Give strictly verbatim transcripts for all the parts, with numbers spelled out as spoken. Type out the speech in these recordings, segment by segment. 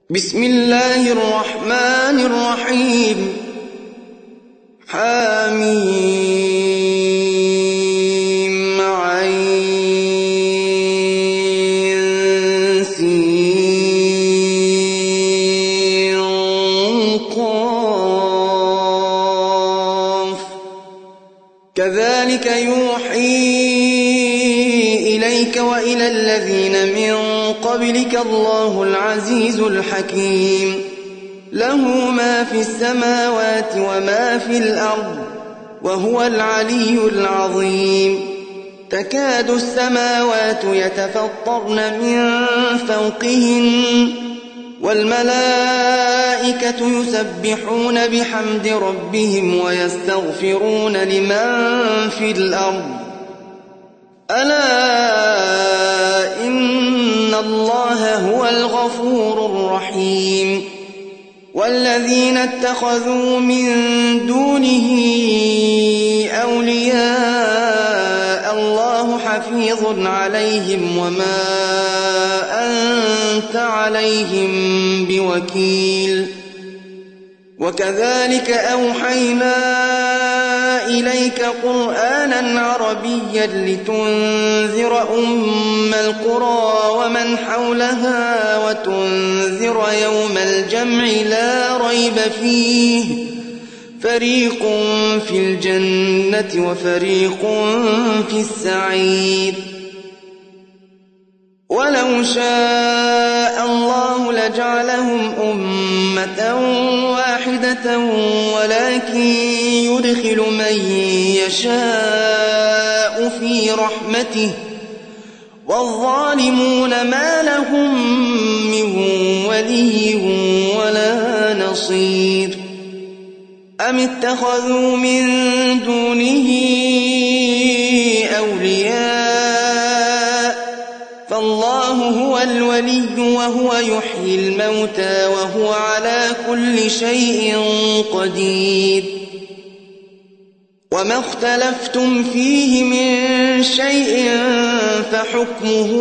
بسم الله الرحمن الرحيم. حميم عين سين قاف. كذلك يوحي إليك وإلى الذين من قبلك الله العزيز الحكيم. له ما في السماوات وما في الأرض وهو العلي العظيم. تكاد السماوات يتفطرن من فوقهن والملائكة يسبحون بحمد ربهم ويستغفرون لمن في الأرض. ألا إن الله هو الغفور الرحيم. والذين اتخذوا من دونه أولياء الله حفيظ عليهم وما أنت عليهم بوكيل. وكذلك أوحينا إليك قرآنا عربيا لتنذر أم القرى ومن حولها وتنذر يوم الجمع لا ريب فيه. فريق في الجنة وفريق في السعير. ولو شاء الله لجعلهم أمة واحدة ولكن يدخل من يشاء في رحمته والظالمون ما لهم من ولي ولا نصير. أم اتخذوا من دونه أولياء فالله هو الولي وهو يحيي الموتى وهو على كل شيء قدير. وما اختلفتم فيه من شيء فحكمه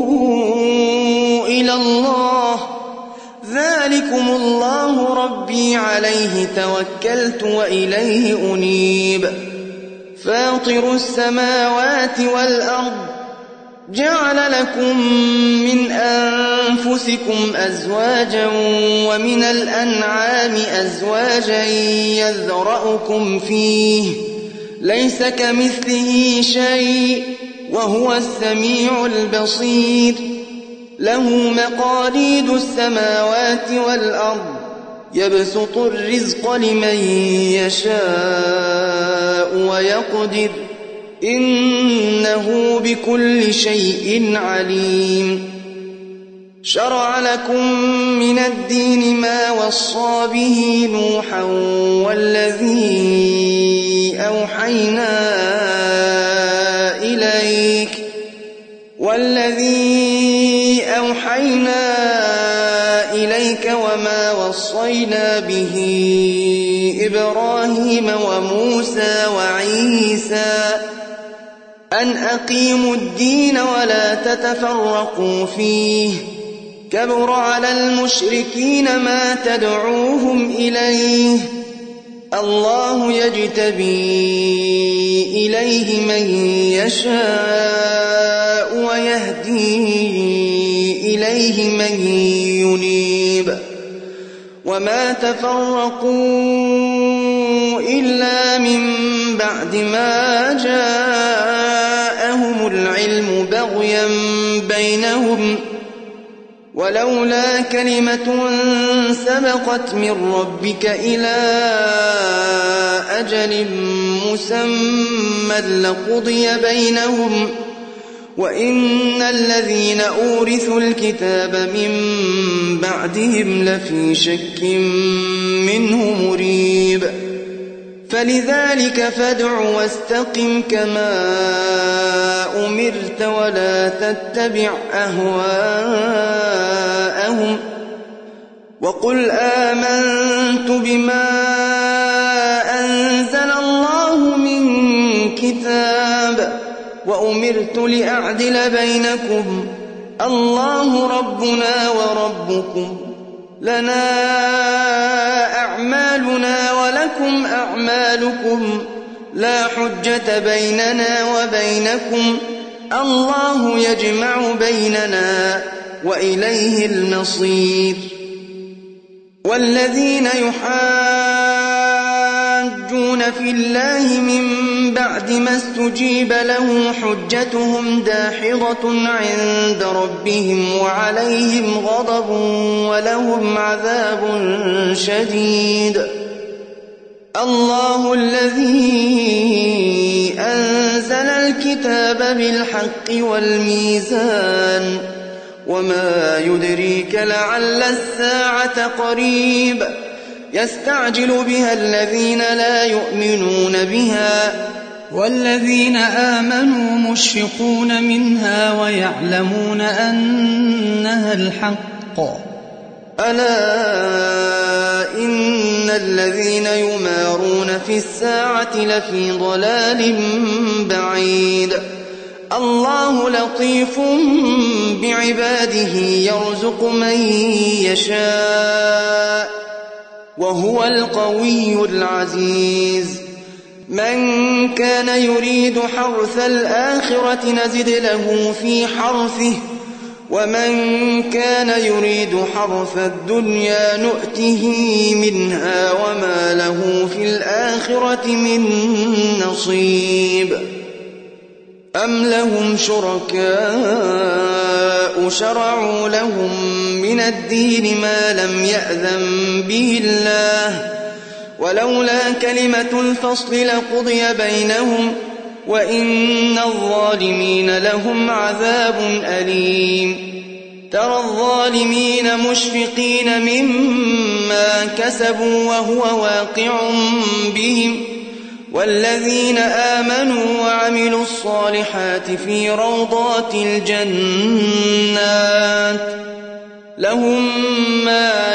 إلى الله. ذلكم الله ربي عليه توكلت وإليه أنيب. فاطر السماوات والأرض جعل لكم من أنفسكم أزواجا ومن الأنعام أزواجا يذرأكم فيه ليس كمثله شيء وهو السميع البصير. له مقاليد السماوات والأرض يبسط الرزق لمن يشاء ويقدر إنه بكل شيء عليم. شرع لكم من الدين ما وصى به نوحا والذي أوحينا إليك والذي أوحينا إليك وما وصينا به إبراهيم وموسى وعيسى أن أقيموا الدين ولا تتفرقوا فيه. كبر على المشركين ما تدعوهم إليه. الله يجتبي إليه من يشاء ويهدي إليه من ينيب. وما تفرقوا إلا من بعد ما جاءهم العلم بغيا بينهم ولولا كلمة سبقت من ربك إلى أجل مسمى لقضي بينهم وإن الذين أورثوا الكتاب من بعدهم لفي شك منه مريب. فلذلك فادع واستقم كما أمرت ولا تتبع أهواءهم وقل آمنت بما أنزل الله من كتاب وأمرت لأعدل بينكم الله ربنا وربكم لنا أعمالنا ولكم أعمالكم لا حجة بيننا وبينكم الله يجمع بيننا وإليه المصير. والذين يحاجون في الله من بعد ما استجيب له حجتهم داحضة عند ربهم وعليهم غضب ولهم عذاب شديد. الله الذي أنزل الكتاب بالحق والميزان وما يدريك لعل الساعة قريب يستعجل بها الذين لا يؤمنون بها والذين آمنوا مشفقون منها ويعلمون أنها الحق. ألا إن الذين يمارون في الساعة لفي ضلال بعيد. الله لطيف بعباده يرزق من يشاء وهو القوي العزيز. من كان يريد حرث الآخرة نزد له في حرثه ومن كان يريد حرث الدنيا نؤته منها وما له في الآخرة من نصيب. أم لهم شركاء شرعوا لهم من الدين ما لم يأذن به الله ولولا كلمة الفصل لقضي بينهم وإن الظالمين لهم عذاب أليم. ترى الظالمين مشفقين مما كسبوا وهو واقع بهم والذين آمنوا وعملوا الصالحات في روضات الجنات لهم ما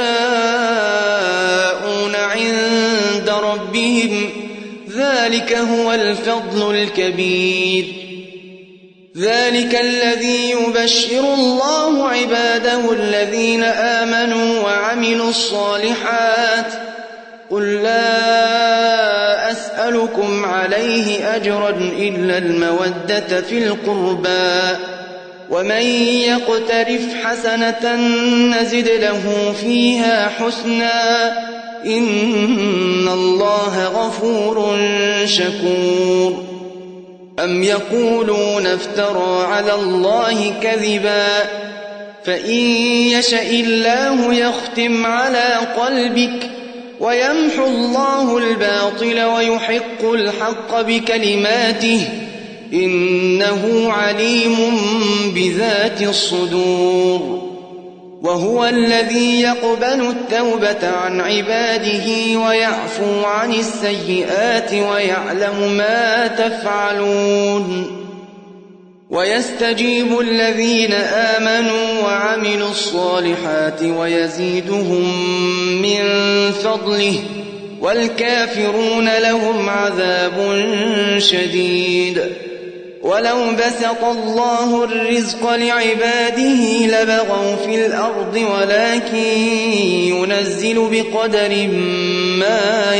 يشاءون عند ربهم ذلك هو الفضل الكبير. ذلك الذي يبشر الله عباده الذين آمنوا وعملوا الصالحات قل لا أسألكم عليه أجرا إلا المودة في القربى ومن يقترف حسنة نزد له فيها حسنا إن الله غفور شكور. أم يقولون افترى على الله كذبا فإن يشأ الله يختم على قلبك ويمحو الله الباطل ويحق الحق بكلماته إنه عليم بذات الصدور. وهو الذي يقبل التوبة عن عباده ويعفو عن السيئات ويعلم ما تفعلون. ويستجيب الذين آمنوا وعملوا الصالحات ويزيدهم من فضله والكافرون لهم عذاب شديد. ولو بسط الله الرزق لعباده لبغوا في الأرض ولكن ينزل بقدر ما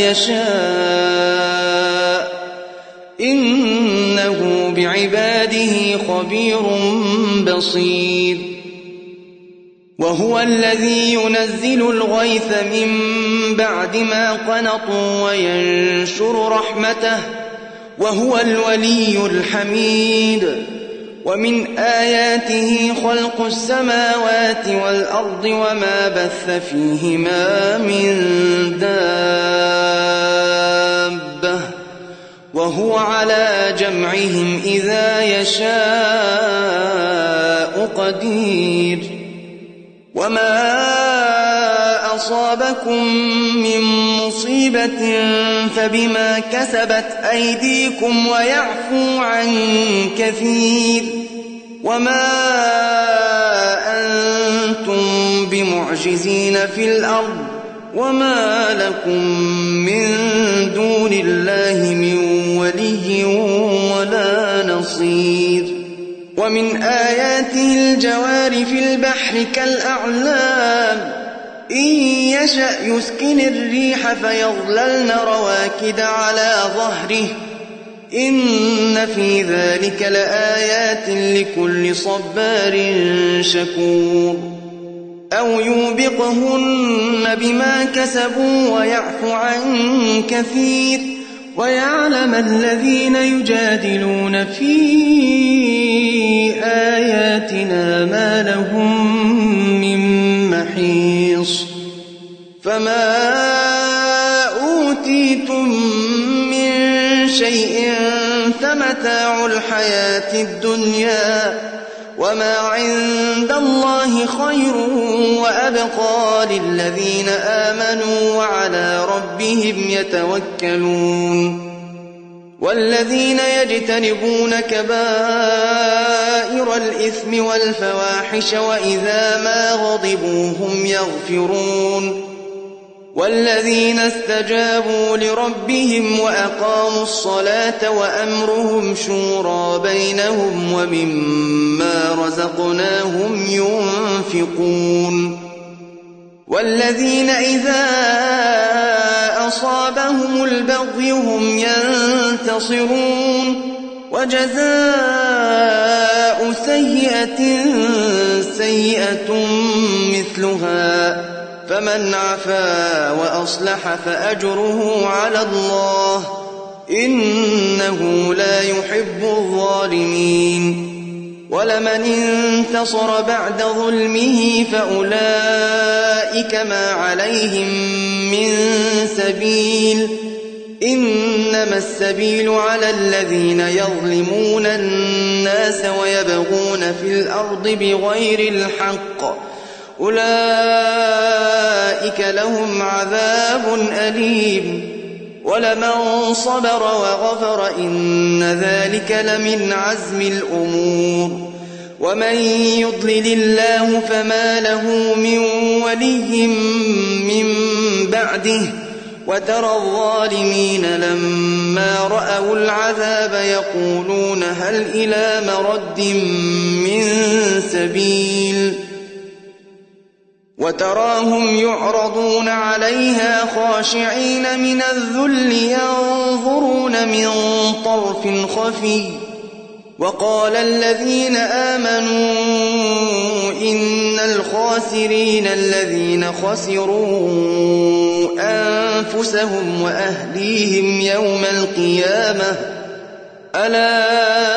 يشاء إنه بعباده خبير بصير. وهو الذي ينزل الغيث من بعد ما قنطوا وينشر رحمته وهو الولي الحميد. ومن آياته خلق السماوات والأرض وما بث فيهما من دابة وهو على جمعهم إذا يشاء قدير. وما أصابكم من مصيبة فبما كسبت أيديكم ويعفو عن كثير. وما أنتم بمعجزين في الأرض وما لكم من دون الله من ولي ولا نصير. ومن آياته الجوار في البحر كالأعلام إن يشأ يسكن الريح فيظللن رواكد على ظهره إن في ذلك لآيات لكل صبار شكور أو يوبقهن بما كسبوا ويعفو عن كثير ويعلم الذين يجادلون في آياتنا ما لهم من محيص فما أوتيتم من شيء فمتاع الحياة الدنيا وما عند الله خير وأبقى للذين آمنوا وعلى ربهم يتوكلون والذين يجتنبون كبائر الإثم والفواحش وإذا ما غضبوا هم يغفرون والذين استجابوا لربهم وأقاموا الصلاة وأمرهم شورى بينهم ومما رزقناهم ينفقون والذين إذا أصابهم البغي هم ينتصرون وجزاء سيئة سيئة مثلها فمن عفا وأصلح فأجره على الله إنه لا يحب الظالمين ولمن انتصر بعد ظلمه فأولئك ما عليهم من سبيل إنما السبيل على الذين يظلمون الناس ويبغون في الأرض بغير الحق أولئك لهم عذاب أليم ولمن صبر وغفر إن ذلك لمن عزم الأمور ومن يضلل الله فما له من ولي من بعده وترى الظالمين لما رأوا العذاب يقولون هل إلى مرد من سبيل وتراهم يعرضون عليها خاشعين من الذل ينظرون من طرف خفي وقال الذين آمنوا إن الخاسرين الذين خسروا أنفسهم وأهليهم يوم القيامة ألا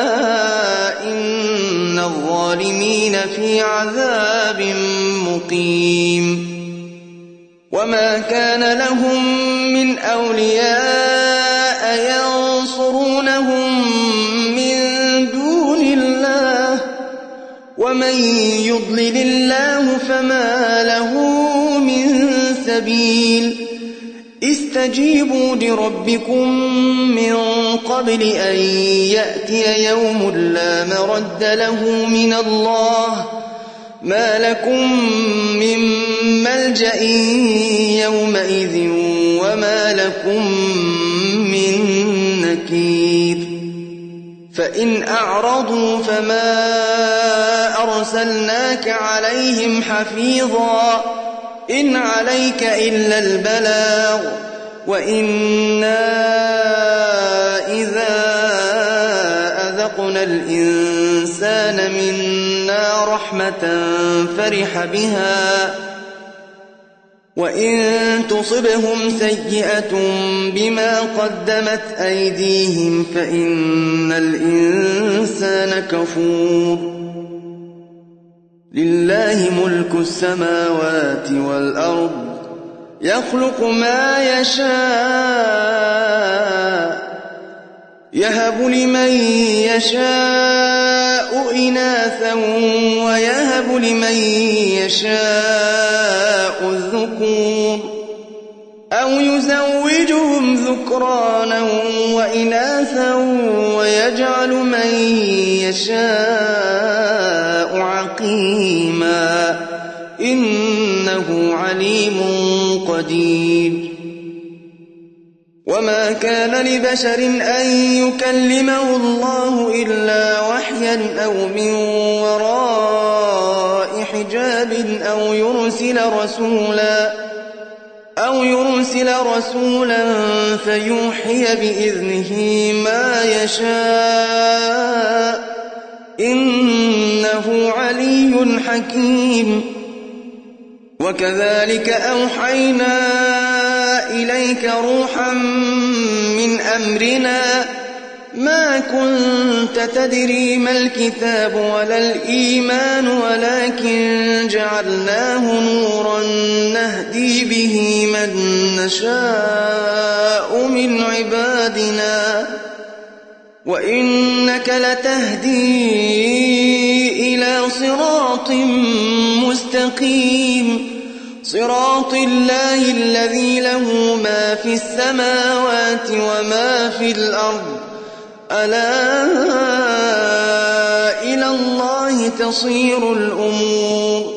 إن الظالمين في عذاب مقيم وما كان لهم من أولياء ينصرونهم من دون الله ومن يضلل الله فما له من سبيل استجيبوا لربكم من قبل أن يأتي يوم لا مرد له من الله ما لكم من ملجأ يومئذ وما لكم من نكير فإن أعرضوا فما أرسلناك عليهم حفيظا إن عليك إلا البلاغ وإنا إذا أذقنا الإنسان منا رحمة فرح بها وإن تصبهم سيئة بما قدمت أيديهم فإن الإنسان كفور لله ملك السماوات والأرض يخلق ما يشاء يهب لمن يشاء إناثا ويهب لمن يشاء الذكور أو يزوجهم ذكرانا وإناثا ويجعل من يشاء عقيما إنه عليم قدير وما كان لبشر أن يكلمه الله إلا وحيا أو من وراء حجاب أو يرسل رسولا أو يرسل رسولا فيوحي بإذنه ما يشاء إنه علي حكيم. وكذلك أوحينا إليك روحا من أمرنا ما كنت تدري ما الكتاب ولا الإيمان ولكن جعلناه نورا نهدي به من نشاء من عبادنا وإنك لتهدي إلى صراط مستقيم صراط الله الذي له ما في السماوات وما في الأرض ألا إلى الله تصير الأمور